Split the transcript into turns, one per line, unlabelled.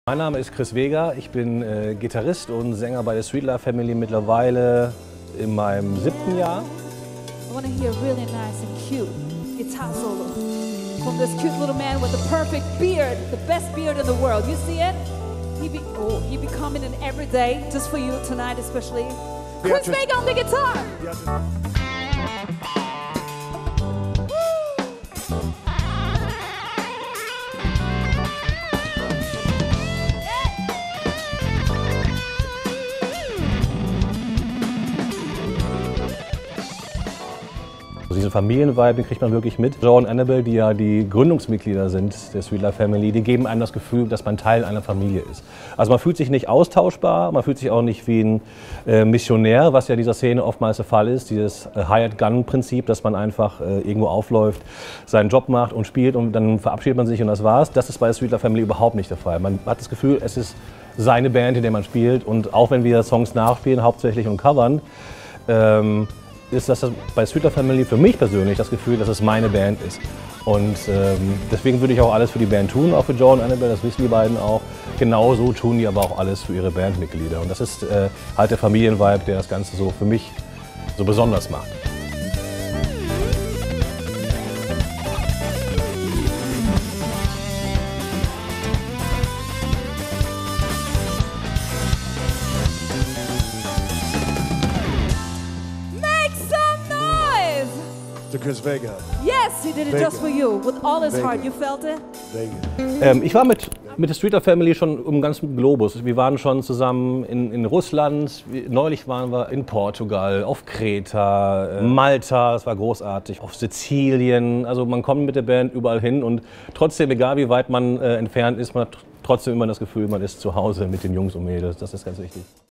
Mein Name ist Chris Vega, ich bin Gitarrist und Sänger bei der Streetlife Family mittlerweile in meinem 7. Jahr.
I want to hear really nice and cute guitar solo from this cute little man with the perfect beard, the best beard in the world. You see it? He be coming in every day just for you tonight, especially. Chris Vega on the guitar.
Diesen Familienvibe, den kriegt man wirklich mit. Joe und Annabelle, die ja die Gründungsmitglieder sind der Streetlife Family, die geben einem das Gefühl, dass man Teil einer Familie ist. Also man fühlt sich nicht austauschbar, man fühlt sich auch nicht wie ein Missionär, was ja in dieser Szene oftmals der Fall ist. Dieses Hired-Gun-Prinzip, dass man einfach irgendwo aufläuft, seinen Job macht und spielt und dann verabschiedet man sich und das war's. Das ist bei der Streetlife Family überhaupt nicht der Fall. Man hat das Gefühl, es ist seine Band, in der man spielt, und auch wenn wir Songs nachspielen, hauptsächlich und covern, ist das bei Streetlife Family für mich persönlich das Gefühl, dass es meine Band ist. Und deswegen würde ich auch alles für die Band tun, auch für Joe und Annabelle, das wissen die beiden auch. Genauso tun die aber auch alles für ihre Bandmitglieder. Und das ist halt der Familienvibe, der das Ganze so für mich so besonders macht.
To Chris Vega.
Yes, he did it just for you, with all his heart. You felt it?
Vega.
Ich war mit der Streetlife Family schon im ganzen Globus. Wir waren schon zusammen in Russland, neulich waren wir in Portugal, auf Kreta, Malta, das war großartig, auf Sizilien. Also man kommt mit der Band überall hin und trotzdem, egal wie weit man entfernt ist, man hat trotzdem immer das Gefühl, man ist zu Hause mit den Jungs und Mädels. Das ist ganz wichtig.